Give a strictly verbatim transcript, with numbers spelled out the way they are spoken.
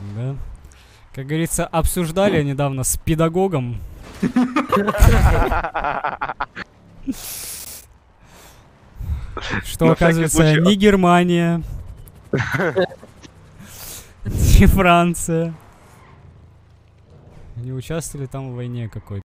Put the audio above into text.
Да. Как говорится, обсуждали недавно с педагогом. Что, оказывается, не Германия, не Франция. Не участвовали там в войне какой-то.